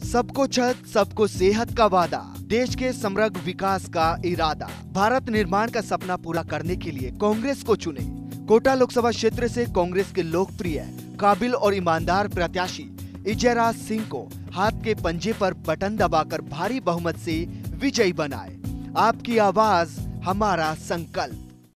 सबको छत, सबको सेहत का वादा, देश के समग्र विकास का इरादा। भारत निर्माण का सपना पूरा करने के लिए कांग्रेस को चुने। कोटा लोकसभा क्षेत्र से कांग्रेस के लोकप्रिय, काबिल और ईमानदार प्रत्याशी इजयराज सिंह को हाथ के पंजे पर बटन दबाकर भारी बहुमत से विजयी बनाए। आपकी आवाज हमारा संकल्प।